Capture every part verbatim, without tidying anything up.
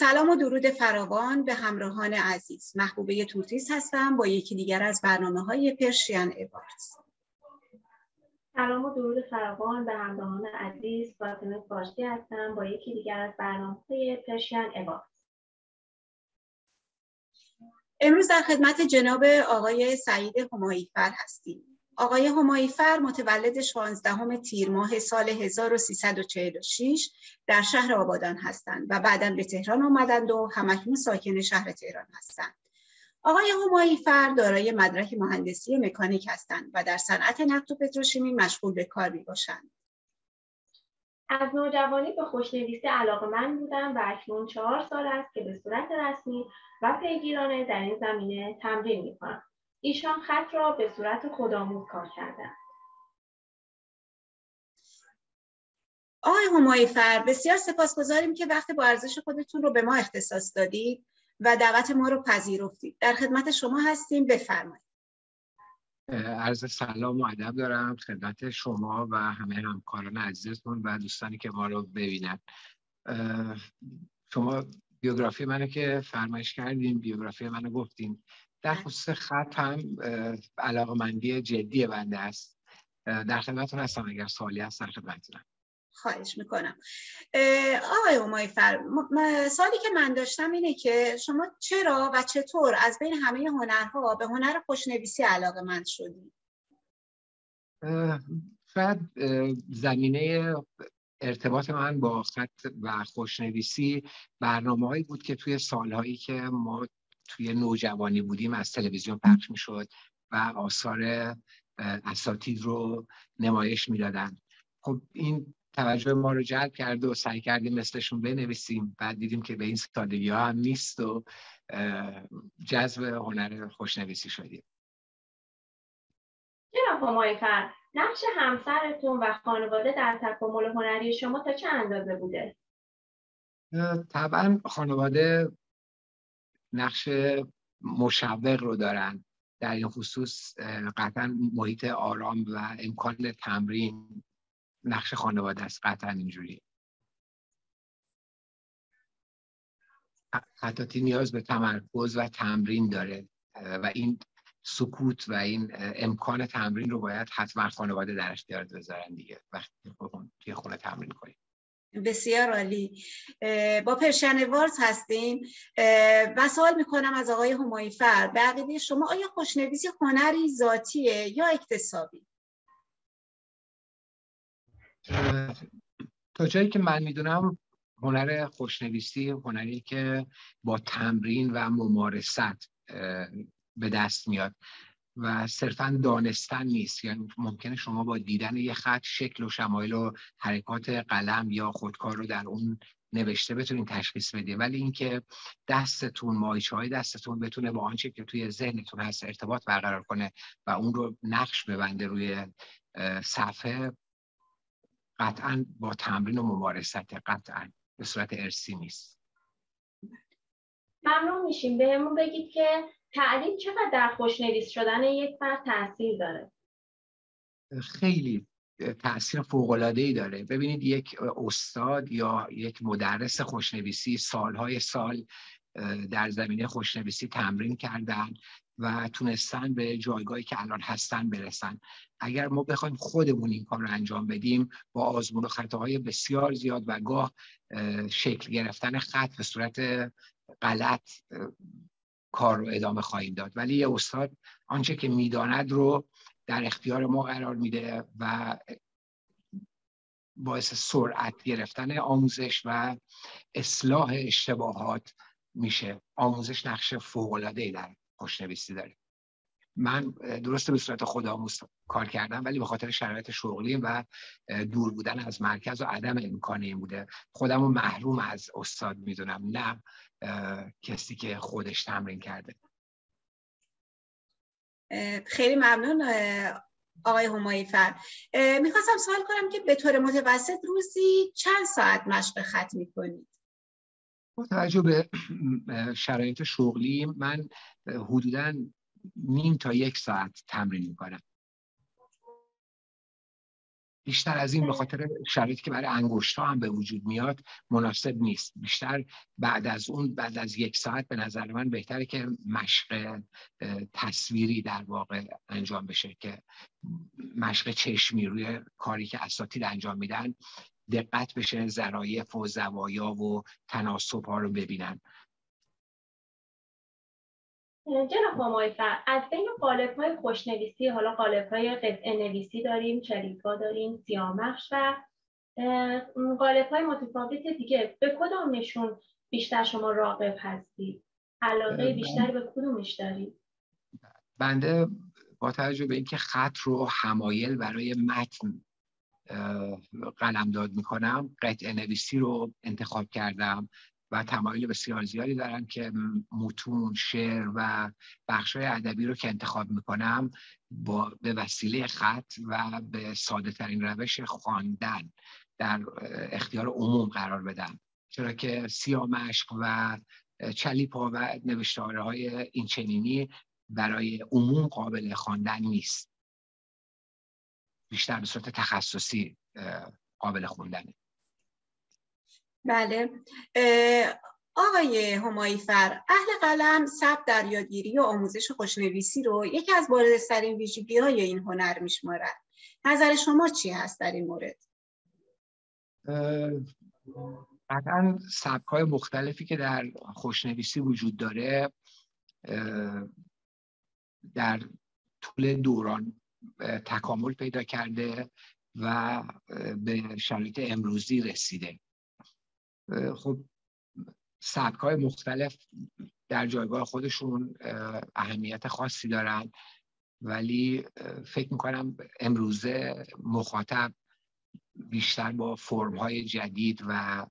سلام و درود فراوان به همراهان عزیز. محبوبه تورتیس هستم با یکی دیگر از برنامه‌های پرشین ایوارز. سلام و درود فراوان به همراهان عزیز. فاطمه فارسی هستم با یکی دیگر از برنامه‌های پرشین ایوارز. امروز در خدمت جناب آقای سعید هماییفر هستیم. آقای هماییفر متولد شانزدهم تیر ماه سال هزار و سیصد و چهل و شش در شهر آبادان هستند و بعداً به تهران آمدند و همکنون ساکن شهر تهران هستند. آقای هماییفر دارای مدرک مهندسی مکانیک هستند و در صنعت نفت و پتروشیمی مشغول به کار می‌باشند. از نوجوانی به خوشنویسی علاقه‌مند بودم و اکنون چهار سال است که به صورت رسمی و پیگیرانه در این زمینه تمرین می‌کنم. ایشان خط را به صورت خودآموز کار کردند. آقای هماییفر، بسیار سپاسگزاریم که وقت با ارزش خودتون رو به ما اختصاص دادید و دعوت ما رو پذیرفتید. در خدمت شما هستیم، بفرمایید. عرض سلام و ادب دارم خدمت شما و همه همکاران عزیزتون و دوستانی که ما رو ببینن. شما بیوگرافی منو که فرمایش کردین، بیوگرافی منو گفتین. در خصوص خط هم علاقه‌مندی جدی بنده است. در خدمتتون هستم اگر سوالی هست در خدمتتونم. خواهش میکنم. آقای هماییفر، سوالی که من داشتم اینه که شما چرا و چطور از بین همه هنرها به هنر خوشنویسی علاقه‌مند شدید؟ شاید زمینه ارتباط من با خط و خوشنویسی برنامه‌هایی بود که توی سالهایی که ما توی نوجوانی بودیم از تلویزیون پخش میشد و آثار اساتید رو نمایش میدادن. خب این توجه ما رو جلب کرد و سعی کردیم مثلشون بنویسیم. بعد دیدیم که به این سادگی ها هم نیست و جذب هنر خوشنویسی شدیم. جناب هماییفر، نقش همسرتون و خانواده در تکامل هنری شما تا چه اندازه بوده؟ طبعا خانواده نقش مشوق رو دارن در این خصوص. قطعا محیط آرام و امکان تمرین نقش خانواده است. قطعا اینجوری خطاطی نیاز به تمرکز و تمرین داره و این سکوت و این امکان تمرین رو باید حتما خانواده در اختیار بذارن دیگه وقتی توی خونه تمرین کنیم. بسیار عالی. با پرشین ایوارز هستیم و سوال میکنم از آقای هماییفر، به عقیده شما آیا خوشنویسی هنری ذاتیه یا اکتسابی؟ تا جایی که من میدونم هنر خوشنویسی هنری که با تمرین و ممارست به دست میاد و صرفاً دانستن نیست. یعنی ممکنه شما با دیدن یه خط شکل و شمایل و حرکات قلم یا خودکار رو در اون نوشته بتونین تشخیص بدید، ولی اینکه دستتون، مایچه‌های دستتون بتونه با آنچه که توی ذهنتون هست ارتباط برقرار کنه و اون رو نقش ببنده روی صفحه، قطعاً با تمرین و ممارست، قطعاً به صورت ارثی نیست. ممنون میشیم. بهمون بگید که تعلیم چقدر در خوشنویس شدن یک فرد تاثیر داره؟ خیلی تأثیر فوق‌العاده‌ای داره. ببینید یک استاد یا یک مدرس خوشنویسی سالهای سال در زمینه خوشنویسی تمرین کردن و تونستن به جایگاهی که الان هستن برسن. اگر ما بخوایم خودمون این کار رو انجام بدیم با آزمون و خطاهای بسیار زیاد و گاه شکل گرفتن خط به صورت غلط کار رو ادامه خواهیم داد، ولی یه استاد آنچه که میداند رو در اختیار ما قرار میده و باعث سرعت گرفتن آموزش و اصلاح اشتباهات میشه. آموزش نقش فوق‌العاده‌ای در خوشنویسی داره. من درسته به صورت خودآموز کار کردم، ولی به خاطر شرایط شغلی و دور بودن از مرکز و عدم امکان این بوده خودمو محروم از استاد میدونم، نه کسی که خودش تمرین کرده. خیلی ممنون آقای هماییفر. میخواستم سوال کنم که به طور متوسط روزی چند ساعت مشق خط میکنید؟ با توجه به شرایط شغلی من حدوداً نیم تا یک ساعت تمرین میکنم. بیشتر از این به خاطر شرایطی که برای انگشت‌ها هم به وجود میاد مناسب نیست. بیشتر بعد از اون بعد از یک ساعت به نظر من بهتره که مشق تصویری در واقع انجام بشه، که مشق چشمی روی کاری که اساتید انجام میدن دقت بشه، ظرایف و زوایا و تناسب ها رو ببینن. جناب همایفر، از بین قالب‌های خوشنویسی، حالا قالب‌های قطعه نویسی داریم، چریک‌ها داریم، سیامخش و قالب‌های متفاوت دیگه، به کدومشون بیشتر شما راغب هستید؟ علاقه بیشتری به کدومش دارید؟ بنده با توجه به اینکه خط رو حمایل برای متن قلمداد میکنم، قطعه نویسی رو انتخاب کردم و تمایل بسیار زیادی دارم که متون، شعر و بخش‌های ادبی رو که انتخاب میکنم با به وسیله خط و به ساده ترین روش خواندن در اختیار عموم قرار بدم، چرا که سیامشق و چلیپا و نوشتارهای این چنینی برای عموم قابل خواندن نیست، بیشتر به صورت تخصصی قابل خوندنه. بله. آقای همایفر، اهل قلم ثبت در یادگیری و آموزش خوشنویسی رو یکی از بارزترین ویژگی‌های این هنر میشمارد. نظر شما چی هست در این مورد؟ قطعاً سبک‌های مختلفی که در خوشنویسی وجود داره در طول دوران تکامل پیدا کرده و به شرایط امروزی رسیده. خب سبک‌های مختلف در جایگاه خودشون اهمیت خاصی دارن، ولی فکر میکنم امروزه مخاطب بیشتر با فرم‌های جدید و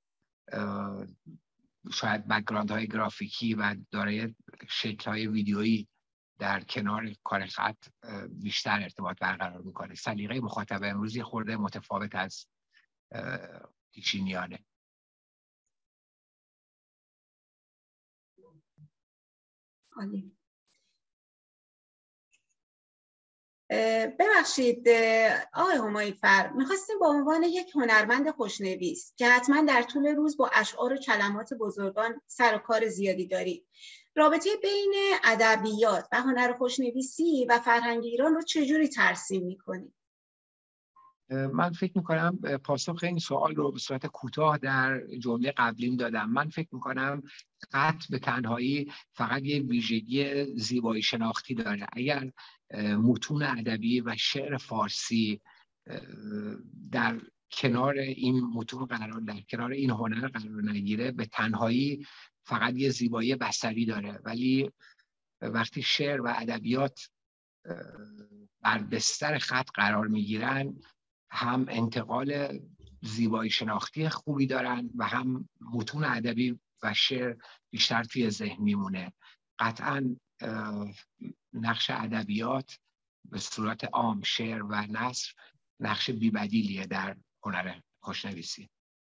شاید بک‌گراندهای گرافیکی و دارای شکل‌های ویدیویی در کنار کار خط بیشتر ارتباط برقرار میکنه. سلیقه مخاطب امروزی خورده متفاوت از پیشینیانه. عالی. ببخشید آقای همایفر، میخواستیم با عنوان یک هنرمند خوشنویس که حتما در طول روز با اشعار و کلمات بزرگان سر و کار زیادی دارید، رابطه بین ادبیات و هنر خوشنویسی و فرهنگ ایران رو چجوری ترسیم میکنید؟ من فکر میکنم پاسخ این سوال رو به صورت کوتاه در جمله قبلیم دادم. من فکر میکنم خط به تنهایی فقط یه ویژگی زیبایی شناختی داره. اگر متون ادبی و شعر فارسی در کنار این متون قرار در کنار این هنر قرار نگیره، به تنهایی فقط یه زیبایی بصری داره. ولی وقتی شعر و ادبیات بر بستر خط قرار میگیرن، هم انتقال زیبایی شناختی خوبی دارن و هم متون ادبی و شعر بیشتر توی ذهن میمونه. قطعاً نقش ادبیات به صورت عام، شعر و نثر، نقش بی‌بدیلیه در هنر خوشنویسی.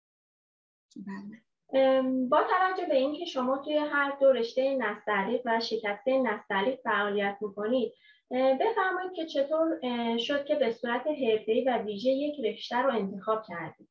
با توجه به اینکه شما توی هر دو رشته نستعلیق و شکسته نستعلیق فعالیت میکنید، بفرمایید که چطور شد که به صورت حرفه‌ای و ویژه یک رشته رو انتخاب کردید؟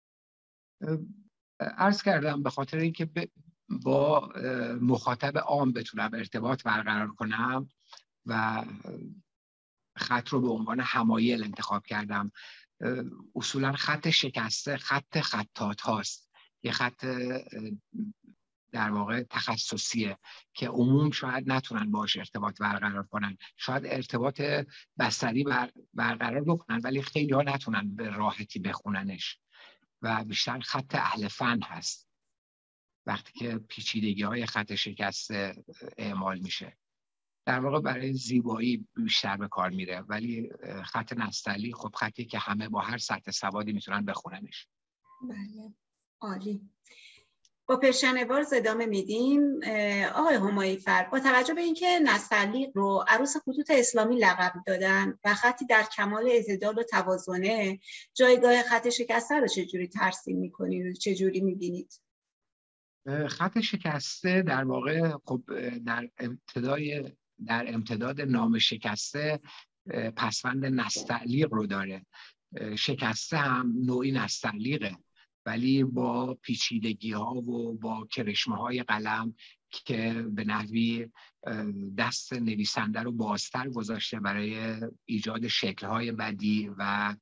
عرض کردم به خاطر اینکه با مخاطب عام بتونم ارتباط برقرار کنم و خط رو به عنوان حمایل انتخاب کردم. اصولا خط شکسته خط خطاط هاست، یه خط در واقع تخصصیه که عموم شاید نتونن باش ارتباط برقرار کنن، شاید ارتباط بصری بر برقرار بکنن ولی خیلی ها نتونن به راحتی بخوننش و بیشتر خط اهل فن هست وقتی که پیچیدگی های خط شکسته اعمال میشه. در واقع برای زیبایی بیشتر به کار میره، ولی خط نستعلیق خب خطی که همه با هر سطح سوادی میتونن بخوننش. بله، عالی. با پرشنوارز ادامه میدیم. آقای همایفر، با توجه به اینکه نستعلیق رو عروس خطوط اسلامی لقب دادن و خطی در کمال اعتدال و توازنه، جایگاه خط شکسته رو چجوری ترسیم میکنید و چجوری میبینید؟ خط شکسته در واقع خب در ابتدای در امتداد نام شکسته پسوند نستعلیق رو داره شکسته هم نوعی نستعلیقه، ولی با پیچیدگی ها و با کرشمه های قلم که به نحوی دست نویسنده رو بازتر گذاشته برای ایجاد شکل های بدی و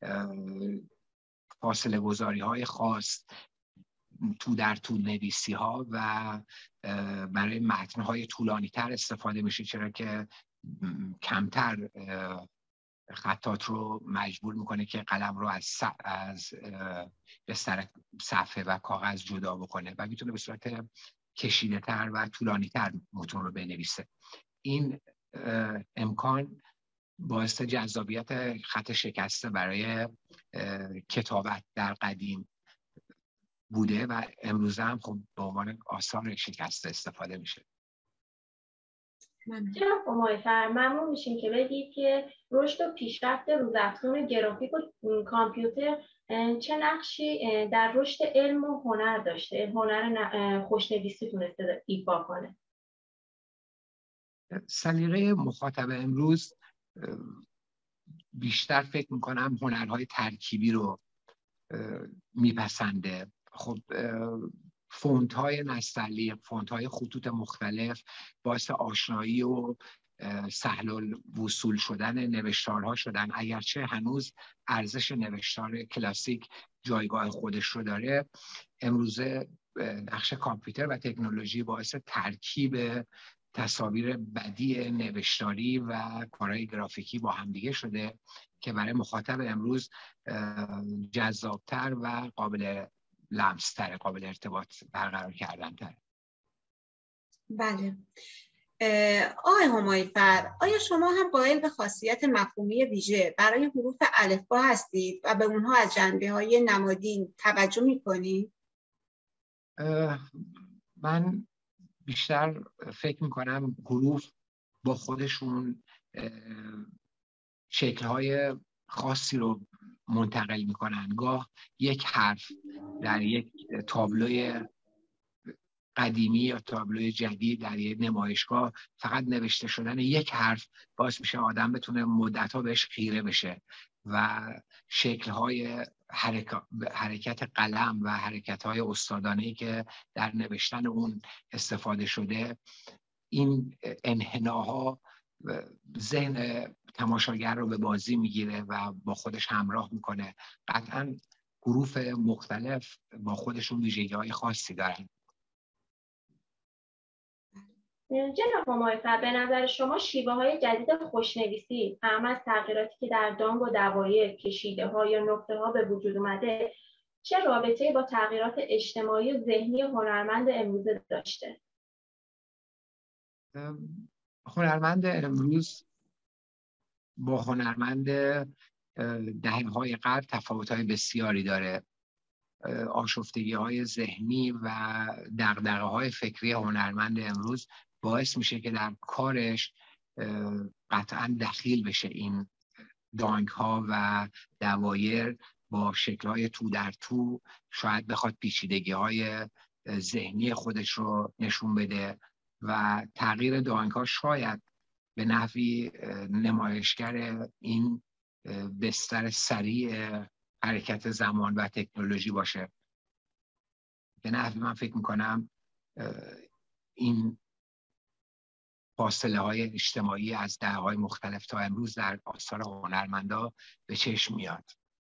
فاصله گذاری های خاص تو در طول نویسی ها و برای متن های طولانی تر استفاده میشه، چرا که کمتر خطات رو مجبور میکنه که قلم رو از از بستر صفحه و کاغذ جدا بکنه و میتونه به صورت کشیده تر و طولانی تر متن رو بنویسه. این امکان باعث جذابیت خط شکسته برای کتابت در قدیم بوده و امروزه هم خب به عنوان آثار شکسته استفاده میشه. جناب همایفر، ممنون میشیم که بگید که رشد و پیشرفت روزافزون گرافیک و کامپیوتر چه نقشی در رشد علم و هنر داشته، هنر خوشنویسی تونسته ایفا کنه؟ سلیقه مخاطب امروز بیشتر فکر میکنم هنرهای ترکیبی رو میپسنده. خب فونت های نستعلیق، فونت های خطوط مختلف باعث آشنایی و سهل الوصول شدن نوشتارها شدن، اگرچه هنوز ارزش نوشتار کلاسیک جایگاه خودش رو داره. امروزه نقش کامپیوتر و تکنولوژی باعث ترکیب تصاویر بدیع نوشتاری و کارهای گرافیکی با همدیگه شده که برای مخاطب امروز جذابتر و قابل لمس‌تر، قابل ارتباط برقرار کردن تر. بله. آقای همایفر، آیا شما هم قائل به خاصیت مفهومی ویژه برای حروف الفبا هستید و به اونها از جنبه‌های نمادین توجه می‌کنید؟ من بیشتر فکر می‌کنم حروف با خودشون شکل‌های خاصی رو منتقل می‌کنن. گاه یک حرف در یک تابلوی قدیمی یا تابلوی جدید در یک نمایشگاه فقط نوشته شدن یک حرف باعث میشه آدم بتونه مدت‌ها بهش خیره بشه و شکل‌های حرکت قلم و حرکت‌های استادانه‌ای که در نوشتن اون استفاده شده، این انحناها ذهن تماشاگر رو به بازی میگیره و با خودش همراه میکنه. قطعاً حروف مختلف با خودشون ویژگی‌های خاصی دارن. جناب همایفر، به نظر شما شیوه های جدید خوشنویسی اهم از تغییراتی که در دانگ و دقایق، کشیده ها یا نقطه ها به وجود اومده چه رابطه‌ای با تغییرات اجتماعی و ذهنی هنرمند امروزه داشته؟ هنرمند امروز با هنرمند دهه‌های قبل تفاوت‌های بسیاری داره. آشفتگی‌های ذهنی و دغدغه‌های فکری هنرمند امروز باعث میشه که در کارش قطعاً دخیل بشه این دانگ‌ها و دوایر با شکل‌های تو در تو، شاید بخواد پیچیدگی‌های ذهنی خودش رو نشون بده و تغییر دانگ‌ها شاید به نحوی نمایشگر این بستر سریع حرکت زمان و تکنولوژی باشه. به نحوی من فکر میکنم این فاصله های اجتماعی از دهه‌های مختلف تا امروز در آثار هنرمندا به چشم میاد.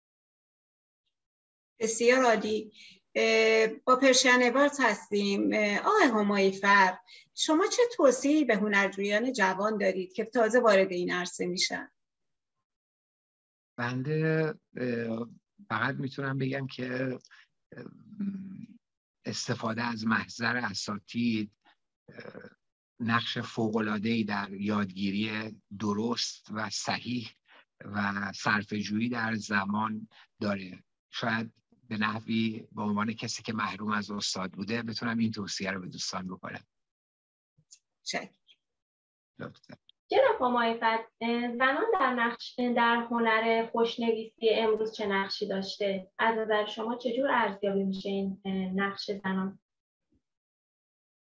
بسیار عالی. با پرشین اواردز هستیم. آقای همایفر، شما چه توصیه‌ای به هنرجویان جوان دارید که تازه وارد این عرصه میشن؟ بنده فقط میتونم بگم که استفاده از محضر اساتید نقش فوق‌العاده‌ای در یادگیری درست و صحیح و صرفه‌جویی در زمان داره. شاید به نحوی به عنوان کسی که محروم از استاد بوده بتونم این توصیه رو به دوستان بکنم. شکر. جناب همایفر، زنان در نقش در هنر خوشنویسی امروز چه نقشی داشته؟ از نظر شما چجور ارزیابی میشه این نقش زنان؟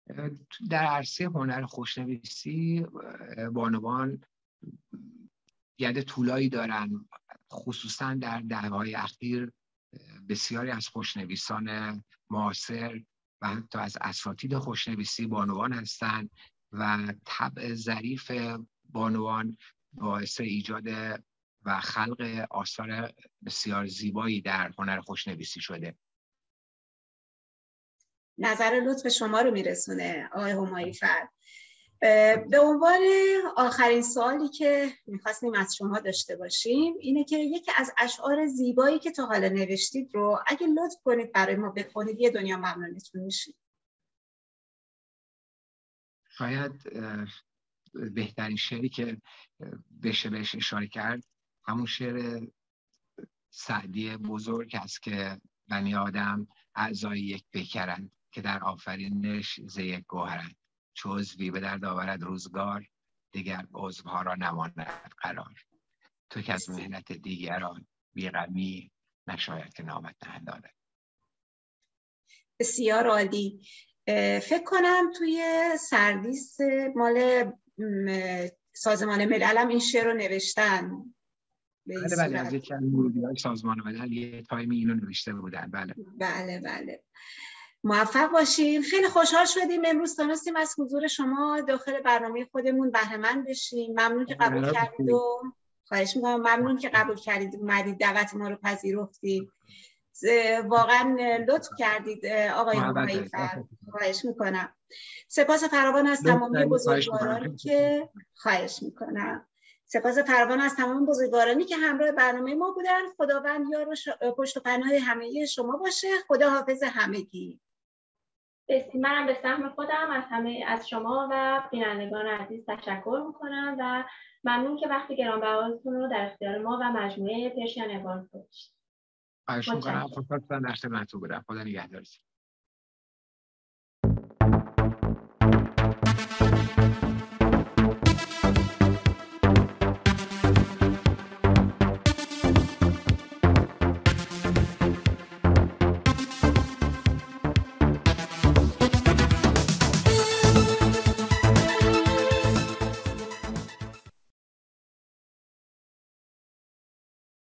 در عرصه هنر خوشنویسی بانوان ید طولایی دارن. خصوصا در دهه‌های اخیر بسیاری از خوشنویسان معاصر و حتی از اساتید خوشنویسی بانوان هستند و طبع ظریف بانوان باعث ایجاد و خلق آثار بسیار زیبایی در هنر خوشنویسی شده. نظر لطف شما رو میرسونه آقای هماییفر. به عنوان آخرین سوالی که میخواستیم از شما داشته باشیم اینه که یکی از اشعار زیبایی که تا حالا نوشتید رو اگه لطف کنید برای ما بخونید یه دنیا ممنونتون میشیم. شاید بهترین شعری که بشه بهش اشاره کرد همون شعر سعدی بزرگ است که بنی آدم اعضای یک پیکرند که در آفرینش ز یک گوهرند، چو عضوی به درد آورد روزگار دیگر عضوها را نماند قرار. تو که از مهنت دیگران بی غمی نشاید که نامت نهند آرد. بسیار عالی. فکر کنم توی سردیس مال سازمان ملل هم این شعر رو نوشتن. بله بله از یکی از مدیران سازمان ملل یه تایمی اینو نوشته بودن. بله بله بله. موفق باشیم. خیلی خوشحال شدیم امروز تونستیم از حضور شما داخل برنامه خودمون بهره مند بشیم. ممنون که قبول کردید و خواهش می‌کنم ممنون که قبول کردید اومدید دعوت ما رو پذیرفتید. واقعا لطف کردید آقای هماییفر. خواهش میکنم. سپاس فراوان از تمامی بزرگوارانی که خواهش میکنم. سپاس فراوان از تمام بزرگوارانی که همراه برنامه ما بودن. خداوند یار و ش... پشت و پناه همه شما باشه. خدا حافظ همگی. منم به سهم خودم از همه از شما و بینندگان عزیز تشکر میکنم و ممنون که وقت گرانبهاتون رو در اختیار ما و مجموعه پرشین ایوانز گذاشتید. خواهش میکنم. خوشحال شدم در خدمتتون بودم. خدا نگهدارتون.